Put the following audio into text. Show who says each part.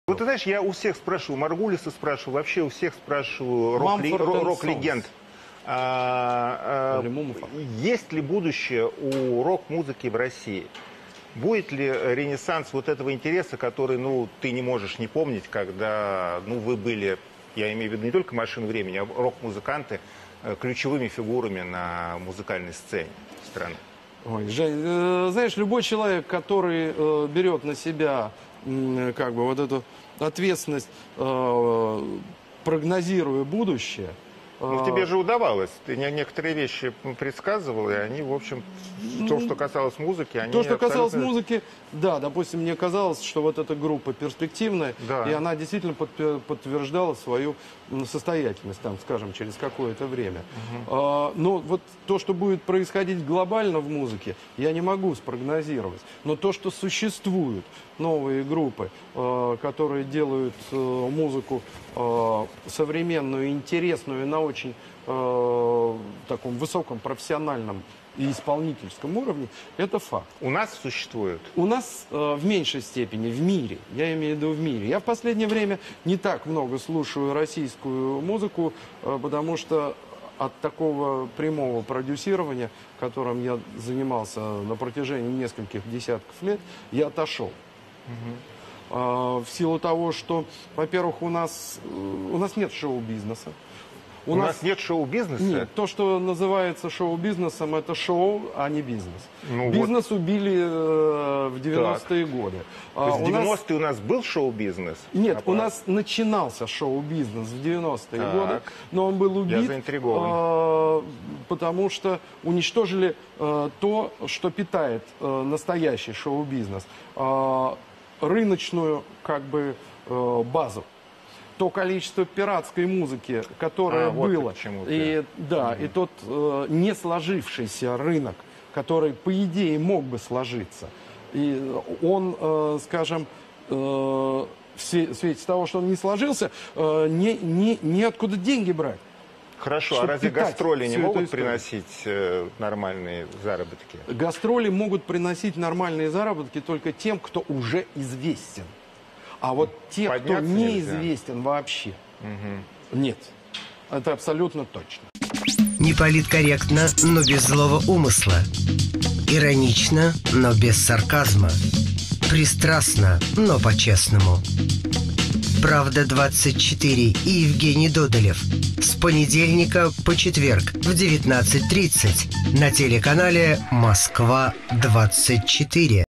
Speaker 1: Вот ты знаешь, я у всех спрашиваю, Маргулиса спрашиваю, вообще у всех спрашиваю рок-легенд. Есть ли будущее у рок-музыки в России? Будет ли ренессанс вот этого интереса, который, ну, ты не можешь не помнить, когда, ну, вы были, я имею в виду не только «Машину времени», а рок-музыканты ключевыми фигурами на музыкальной сцене страны?
Speaker 2: Ой, Жень, знаешь, любой человек, который берет на себя как бы вот эту ответственность, прогнозируя будущее.
Speaker 1: Ну, тебе же удавалось. Ты некоторые вещи предсказывал, и они, в общем, то, что касалось музыки, они...
Speaker 2: То, что касалось музыки, да, допустим, мне казалось, что вот эта группа перспективная, да, и она действительно подтверждала свою состоятельность, там, скажем, через какое-то время. Но вот то, что будет происходить глобально в музыке, я не могу спрогнозировать. Но то, что существуют новые группы, которые делают музыку современную, интересную, на очень таком высоком профессиональном и исполнительском уровне, это факт.
Speaker 1: У нас существует?
Speaker 2: У нас в меньшей степени, в мире, я имею в виду в мире. Я в последнее время не так много слушаю российскую музыку, потому что от такого прямого продюсирования, которым я занимался на протяжении нескольких десятков лет, я отошел. В силу того, что, во-первых, у нас нет шоу-бизнеса.
Speaker 1: У нас нет шоу-бизнеса?
Speaker 2: Нет, то, что называется шоу-бизнесом, это шоу, а не бизнес.
Speaker 1: Ну,
Speaker 2: бизнес вот убили в 90-е годы.
Speaker 1: То есть в 90-е у нас был шоу-бизнес?
Speaker 2: Нет, у нас начинался шоу-бизнес в 90-е годы, но он был убит, потому что уничтожили то, что питает настоящий шоу-бизнес. Рыночную, как бы, базу. То количество пиратской музыки, которое было, и тот не сложившийся рынок, который, по идее, мог бы сложиться. И он, скажем, в свете того, что он не сложился, неоткуда деньги брать.
Speaker 1: Хорошо, а разве гастроли не могут приносить нормальные заработки?
Speaker 2: Гастроли могут приносить нормальные заработки только тем, кто уже известен. А вот те, кто неизвестен вообще, нет. Это абсолютно точно.
Speaker 3: Не политкорректно, но без злого умысла. Иронично, но без сарказма. Пристрастно, но по-честному. «Правда-24» и Евгений Додолев. С понедельника по четверг в 19:30 на телеканале «Москва-24».